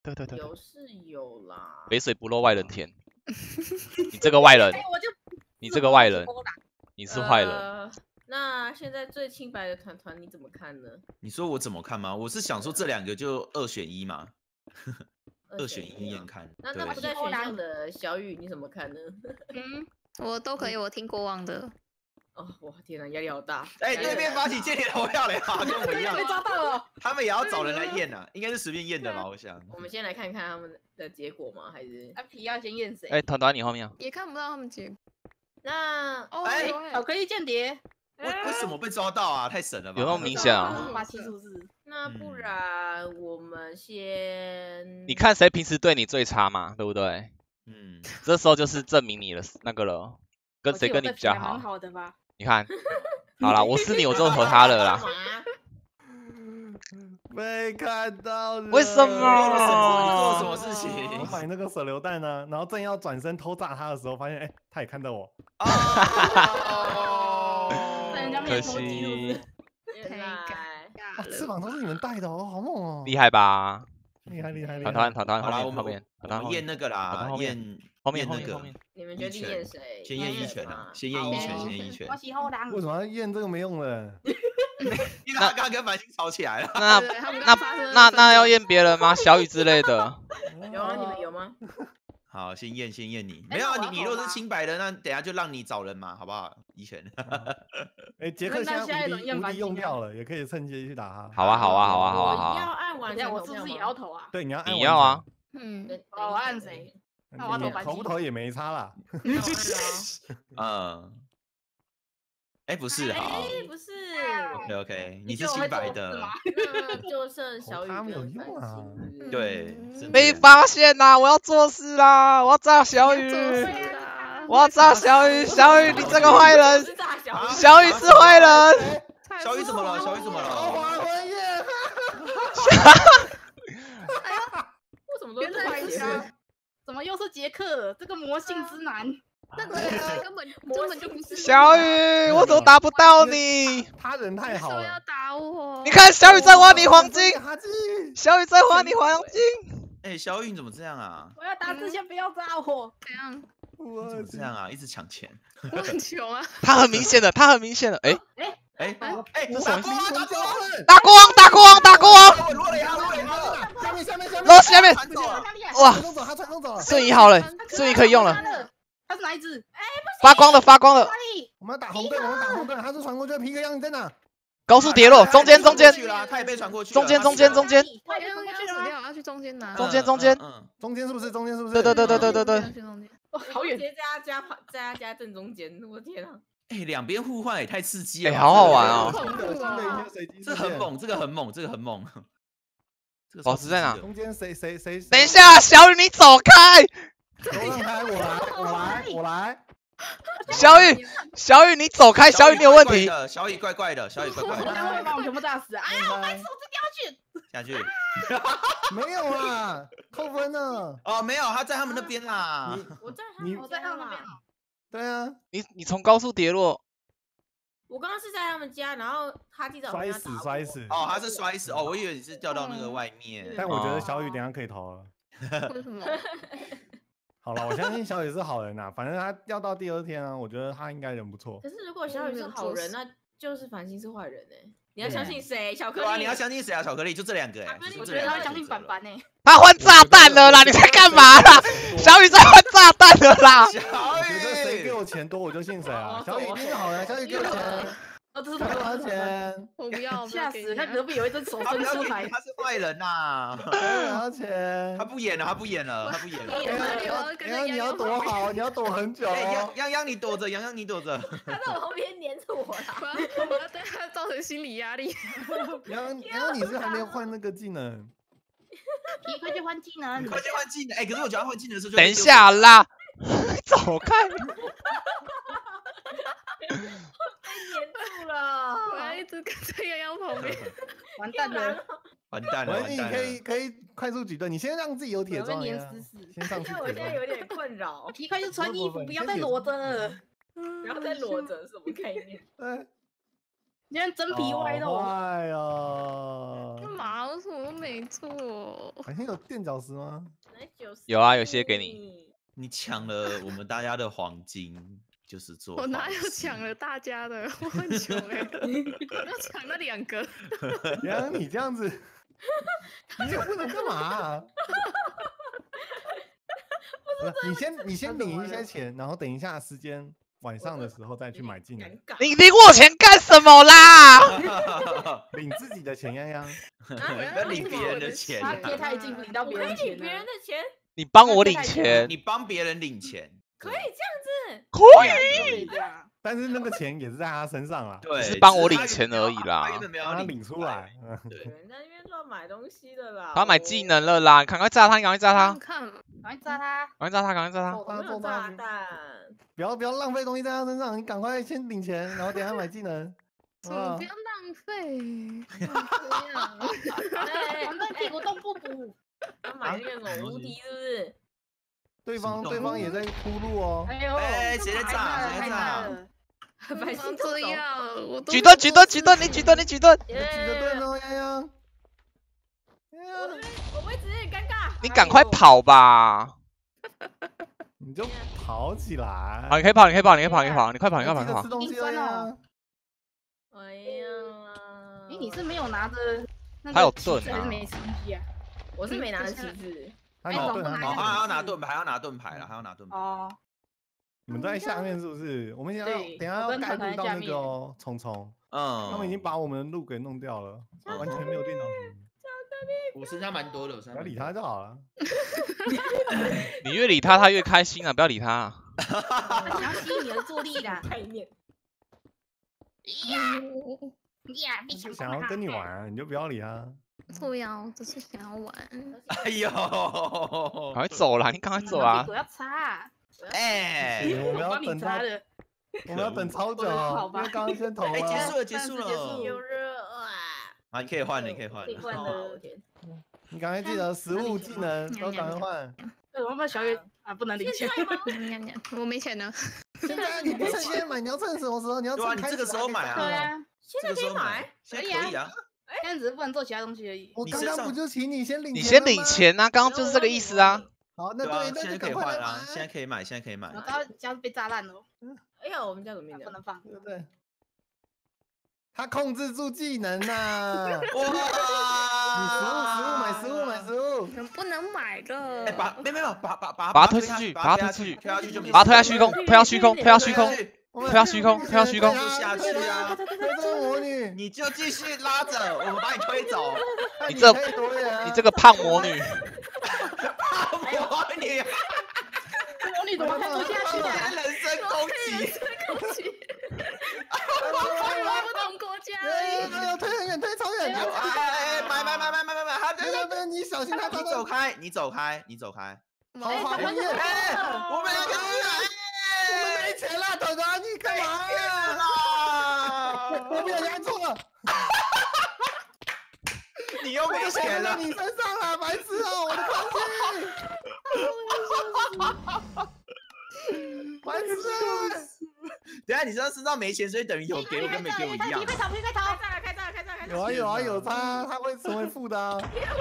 对， 有是有啦。 肥水不落外人田。你这个外人，你这个外人，你是坏人。 那现在最清白的团团你怎么看呢？ 你说我怎么看吗？我是想说这两个就2选1嘛。2选1验看。 那不在选项的小雨你怎么看呢？ 我都可以，我听国王的。 哦，哇，天哪，压力好大！ 哎，对面发起间谍投票了呀，跟我一样。 被抓到了。 他们也要找人来验啊，应该是随便验的吧？我想。 我们先来看看他们的结果吗？还是皮要先验谁？ 哎，团团你后面啊。 也看不到他们结果。 那巧克力间谍。 为什么被抓到啊？太神了吧！ 有那么明显啊？ 霸气是不是？ 那不然我们先…… 你看谁平时对你最差嘛，对不对？这时候就是证明你的那个了，跟谁跟你比较好？ 蛮好的吧？ 你看，好啦，我是你，我就和他了啦。 被看到了。 为什么？ 做什么事情？ 我买那个手榴弹呢，然后正要转身偷炸他的时候，发现哎，他也看到我。 可惜。 翅膀都是你们带的哦，好猛哦！ 厉害吧？ 厉害！ 团团好啦， 后面， 我们验那个啦，验后面那个。 你们决定验谁？ 先验一拳啊！先验一拳。 我喜后狼。 为什么要验这个没用的？ 因为他刚刚跟繁星吵起来了。 那要验别人吗？小雨之类的。 有啊，你们有吗？ 好，先验你。没有啊，你如果是清白的，那等下就让你找人嘛，好不好？一拳。 哎，杰克现在无敌用掉了，也可以趁机去打他。 好啊。 我要按完， 我是不是也要投啊？ 对，你要按。 你要啊。 我按谁？那我投不投也没差啦。 哎，不是哈， 不是。 OK， 你是清白的， 那就剩小雨跟繁星。 对， 被发现啦！我要做事啦！我要炸小雨！我要炸小雨！小雨，你这个坏人！小雨是坏人！ 小雨怎么了？ 为什么都是坏人？ 怎么又是杰克？这个魔性之男。 那个根本就不是小雨，我怎么打不到你？ 他人太好了。 为什么要打我？ 你看小雨在挖你黄金，小雨在挖你黄金。 哎，小雨你怎么这样啊？ 我要打字，先不要炸我。 怎样？ 怎么这样啊？一直抢钱。 我很穷啊。 他很明显的，哎， 打国王！ 落下面，哇， 他传送走了。 瞬移好了，瞬移可以用了。 他是哪一只？ 发光的。 我们要打红队，他是传过去的皮克羊，你在哪？ 高速跌落，中间， 他也被传过去。 中间。 要去中间拿。 中间是不是？ 对。 好远， 直接在家正中间，我的天啊！ 哎，两边互换也太刺激了， 好好玩哦！ 这很猛。 宝石在哪？ 中间谁？ 等一下，小雨你走开！ 都让开，我来。小雨你走开，小雨你有问题。 小雨怪怪的。 我把我全部炸死！哎呀，我把手指下去。 没有啊，扣分了。 哦，没有，他在他们那边啦。 我在他们那边。 对啊。 你从高速跌落。 我刚刚是在他们家，然后他记得摔死。 哦，他是摔死。哦，我以为你是掉到那个外面。 但我觉得小雨等下可以投了。 为什么？ 好了，我相信小雨是好人呐，反正他要到第2天啊，我觉得他应该人不错。 可是如果小雨是好人，那就是繁星是坏人哎。你要相信谁？巧克力。 你要相信谁啊？巧克力就这2个哎。 我觉得他会相信板板哎。 他换炸弹了啦！你在干嘛啦？小雨在换炸弹了啦！ 小雨， 谁给我钱多我就信谁啊！小雨一定是好人，小雨给我钱。 这是多少钱？ 我不要， 吓死！他隔壁有一只手伸出来， 他是坏人呐！ 多少钱？ 他不演了。 你要躲好，你要躲很久。 泱你躲着，你躲着。 他在我后边黏着我啦！ 我要对他造成心理压力。 泱你是还没换那个技能？ 你快去换技能！ 可是我觉得换技能的时候， 等一下啦，走开！ 黏住了， 我要一直跟在泱旁边。 完蛋了！ 你可以快速举盾，你先让自己有铁装。 黏死。 先上去。 我现在有点困扰。 皮快就穿衣服，不要再裸着了。 不要再裸着，什么概念？ 你看真皮歪了。 坏哦！ 干嘛？我什么都没做。 好像有垫脚石吗？ 有啊，有些给你。 你抢了我们大家的黄金，就是做。 我哪有抢了大家的？我很穷哎，要抢那2个。 原来你这样子，你也不能干嘛啊？你先领一些钱，然后等一下时间晚上的时候再去买技能。 你领我钱干什么啦？ 领自己的钱，泱泱。 不要领别人的钱。 他贴他已经领到别人钱了。 别人的钱， 你帮我领钱， 你帮别人领钱， 可以这样子， 可以。 但是那个钱也是在他身上啦， 对， 是帮我领钱而已啦。 他原本没有让他领出来。 对， 有人在那边乱买东西的啦。 他买技能了啦，赶快炸他，赶快炸他， 看， 赶快炸他！ 赶快炸他，赶快炸他。 我没有炸弹。 不要浪费东西在他身上，你赶快先领钱，然后等下买技能。 不要浪费。 反正屁股动不补。 要买那个无敌是不是？ 对方也在铺路哦。 哎呦， 谁在炸？谁在炸？ 百姓这样，我举盾，举盾，举盾，你举盾，你举盾。 举着盾哦，泱泱。 我位置有点尴尬。 你赶快跑吧。 你就跑起来。 好，你可以跑，你可以跑，你可以跑，你可以跑，你快跑，你快跑，你快跑。 吃东西哦。 哎呀， 哎，你是没有拿着那个还有盾还是没吃东西啊？ 我是没拿着旗子。 还有盾， 还要拿盾牌，还要拿盾牌了，还要拿盾牌。 哦。 你们在下面是不是？我们等下要盖入到那个哦，虫虫。他们已经把我们的路给弄掉了，完全没有电脑屏。 我身上蛮多的， 不要理他就好了。 你越理他，他越开心啊！不要理他。 他想要吸引你的注意力啦， 概念。 想要跟你玩，你就不要理他。 对呀，我只是想要玩。 哎呦， 赶快走啦！你赶快走啊！ 我要擦。 哎， 我们要等他的，我们要等超久，因为刚刚先投了。 哎，结束了。 有热啊！ 啊，你可以换了，你可以换了。 你赶快记得食物技能都赶快换。 我们小雨啊，不能领钱。 我没钱呢。 现在你不趁现在买，你要趁什么时候？你要对啊，你这个时候买啊。 对啊， 现在可以买， 现在可以啊。 现在只是不能做其他东西而已。 我刚刚不就请你先领？ 你先领钱啊！刚刚就是这个意思啊。 好，那对， 现在可以换啊，现在可以买，现在可以买。 我家被炸烂了。 哎呀，我们家怎么不能放？ 对不对？他控制住技能呐！ 哇！ 你买食物。 不能买的。 哎，没有，把他推出去，把他推出去， 推下去就没。 把他推下虚空，推下虚空，推下虚空，推下虚空，推下虚空。 下去啊！ 魔女， 你就继续拉着，我们把你推走。 你这个胖魔女。 胖魔女。 魔女怎么看不下去啊？ 人身攻击。 我不同国家。 推很远，推超远。 哎，买！ 他你小心他！ 你走开。 好，我们两个我们没钱了，头头，你干嘛呀？我没有压错了。 你又没钱了， 你身上了，白痴哦！我的东西，白痴！ 等下你身上没钱，所以等于有给我跟没给我一样。 开炸！ 有他会成为负的啊。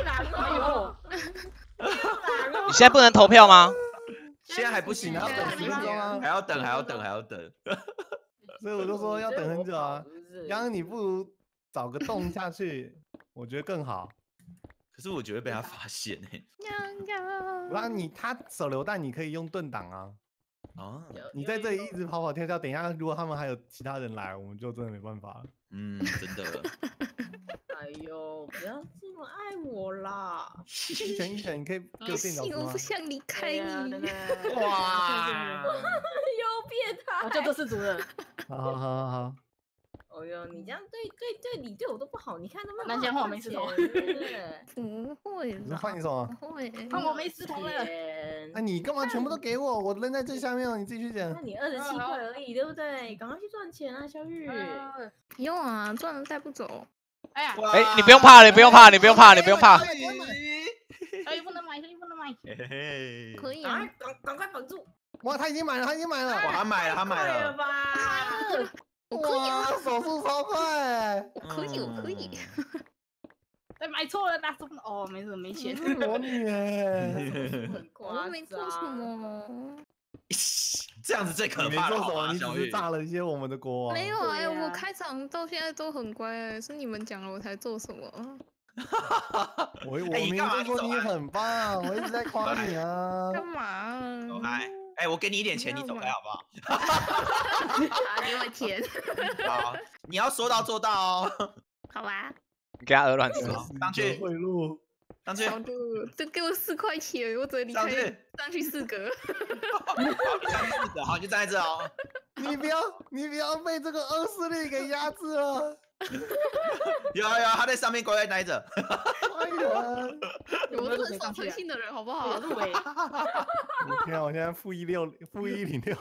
你现在不能投票吗？ 现在还不行， 要等10分钟啊！ 还要等。 所以我就说要等很久啊。刚刚你不如找个洞下去。我觉得更好， 可是我觉得被他发现哎。 那他手榴弹你可以用盾挡啊。 哦， 你在这里一直跑跑跳跳，等一下如果他们还有其他人来，我们就真的没办法了。 真的。 哎呦，不要这么爱我啦！ 一拳，你可以给我垫脚石吗？ 我不想离开你。 哇！ 又变态！ 就这是主人。 好。 哦哟，你这样对你对我都不好，你看他们南讲话我没石头， 不会啦， 换你什么？ 不会， 换我没石头了。 那你干嘛全部都给我？我扔在最下面了，你自己去捡。 那你27块而已，对不对？赶快去赚钱啊，小雨。 不用啊，赚了带不走。 哎呀， 你不用怕，你不用怕。 小雨不能买。 可以啊， 赶快绑住。 哇，他已经买了。 哇，他买了吧？ 我可以啊， 手速超快。 我可以。 买错了，拿什么？哦，没事，没钱。 魔女耶， 很我夸没做什张。 么。 这样子最可你没怕了， 做什么， 好吗？ 你只是小玉， 炸了一些我们的国王。 没有哎， 对啊我开场到现在都很乖哎，是你们讲了我才做什么。 我哎明明就说你很棒，我一直在夸你啊。 干嘛？ 走开！哎，我给你一点钱，你走开好不好？ 啊，给我钱。 好，你要说到做到哦。 好吧。 你给他鹅卵石。 上去贿赂。 上去， 小度，就给我4块钱，我只能离开。上去4格。 好，你就站在这哦。 你不要被这个恶势力给压制了。 有，他在上面乖乖待着。 坏人！ 我是很守诚信的人，好不好？ 入围。 我天啊！我现在-106。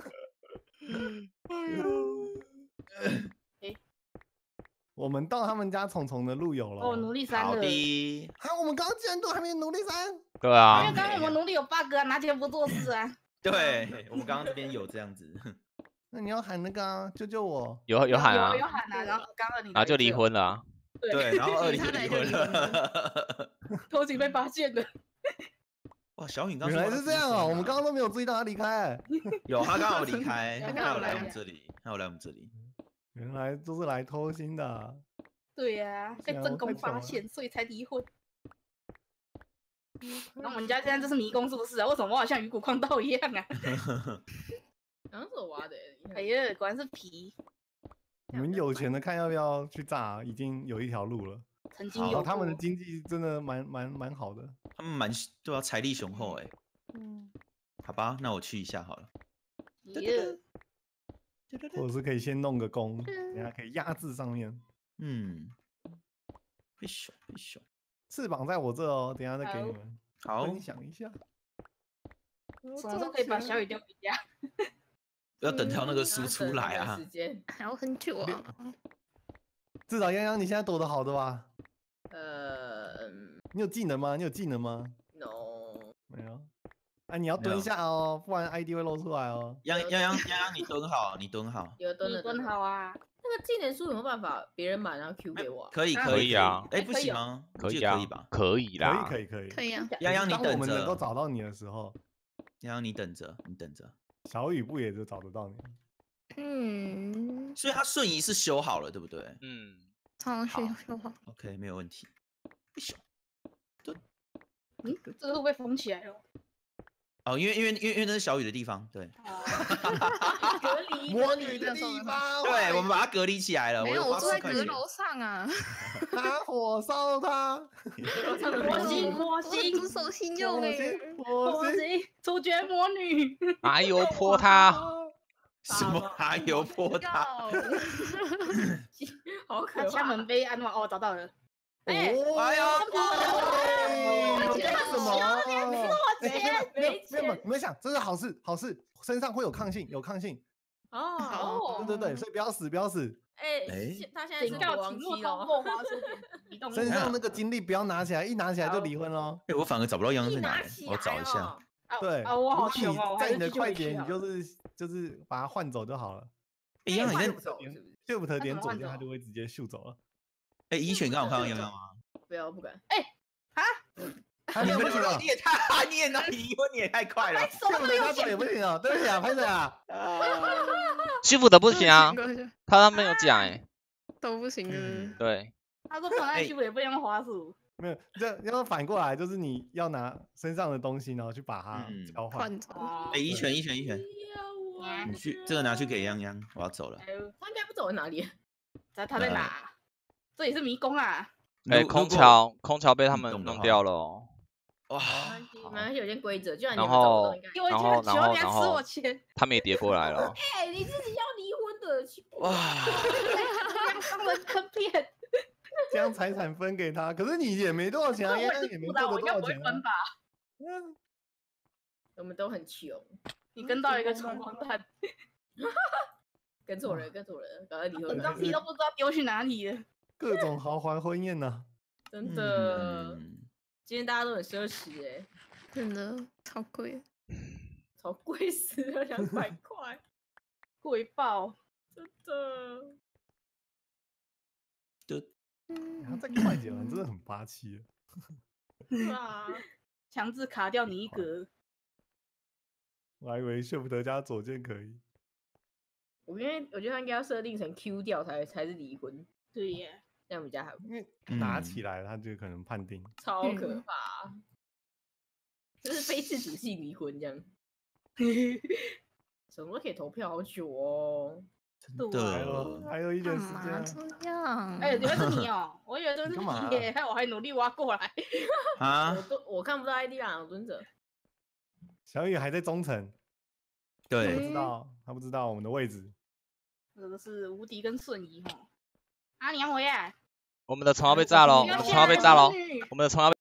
我们到他们家虫虫的路有了。 哦，奴隶3 好了。 的。 我们刚刚竟然都还没奴隶3。 对啊。 因为刚刚我们奴隶有 bug 啊，拿钱不做事啊。 对，我们刚刚这边有这样子。 那你要喊那个啊，救救我！ 有喊啊。 有喊啊，然后刚刚你。 然后就离婚了啊。 对，然后2离婚了。 偷情被发现了。 哇，小允刚原来是这样啊！我们刚刚都没有注意到他离开。 有，他刚好离开， 他他有来我们这里， 原来都是来偷腥的。 对呀，被正宫发现，所以才离婚。那我们家现在就是迷宫是不是啊？为什么我好像鱼骨矿道一样啊？ 好像是我挖的。 哎呀，果然是皮。 你们有钱的看要不要去炸，已经有一条路了。 曾经有。 他们的经济真的蛮好的。 他们对啊，财力雄厚哎。好吧，那我去一下好了。 或者是可以先弄个弓，等下可以压制上面。 嘿咻。 翅膀在我这哦，等下再给你们分享一下。 什么时候可以把小雨丢回家？ 要等到那个书出来啊， 还要很久啊。 至少泱泱你现在躲得好的吧？你有技能吗 ？No。 没有。哎，你要蹲下哦，不然 ID 会露出来哦。 泱泱，你蹲好，你蹲好。 有蹲好啊。 那个技能书有没有办法别人买然后 Q 给我？ 可以啊。 哎，不行吗？ 可以吧？ 可以啦。 可以啊。 泱泱，你等着。 当我们能够找到你的时候， 泱泱，你等着。 小雨不也就找得到你？ 所以他瞬移是修好了，对不对？ 好，修好。 OK， 没有问题。 这个会不会封起来了？ 哦，因为那是小雨的地方，对。 隔离魔女的地方。 对，我们把它隔离起来了。 没有，我住在阁楼上啊。 拿火烧它。 火星， 主手心用哎。 火星，主角魔女。 麻油泼它。 什么麻油泼它？ 好可怕！ 敲门被安完哦，找到了。 哎呦！干什么？没想，这是好事，身上会有抗性， 哦， 对，所以不要死。 哎，他现在是国王期哦。 身上那个精力不要拿起来，一拿起来就离婚喽。 哎，我反而找不到泱泱在哪里，我找一下。 对， 我好穷哦， 在你的快点，你就是把它换走就好了。 一样，你在 Shift 点左键，它就会直接秀走了。 哎，一拳刚好看到泱泱吗？ 不敢。 你不行了， 你也太快了。 他走也不行哦，对不起啊，拍谁啊 ？Shift 的不行啊，他没有讲哎， 都不行。 对。 他说绑在 Shift 也不能滑鼠。 没有，这要反过来，就是你要拿身上的东西，然后去把它交换。 哎，一拳。你去这个拿去给泱泱，我要走了。 他应该不走哪里？ 他在哪？这也是迷宫啊！ 哎，空桥被他们弄掉了哦。 哇， 没关系，有件规则，就然然后他们也叠过来了。 哎，你自己要离婚的， 哇！ 让人坑骗。 将财产分给他，可是你也没多少钱啊，也没获得多少钱吧？ 我们都很穷， 你跟到一个穷光蛋， 跟错人，搞到离婚， 东西都不知道丢去哪里了。 各种豪华婚宴呐， 真的，今天大家都很奢侈哎， 真的超贵， 超贵死了，200块， 贵爆， 真的。 他再快点，真的很霸气。 是啊，强制卡掉你一格。 我还以为谢福德加左键可以。 我觉得他应该要设定成 Q 掉才是离婚。 对耶， 这样比较好。 因为拿起来他就可能判定。 超可怕，这是非自主性离婚这样。什么都可以投票好久哦。 还有一点时间。 这样？ 哎，原来是你哦，我以为都是你耶，害我还努力挖过来。 啊！ 我看不到 ID 啦，我蹲着。 小雨还在中层。 对， 他不知道我们的位置。 这个是无敌跟瞬移哈。啊，你要回来？ 我们的城要被炸了，我们的城要被炸了，我们的城要被。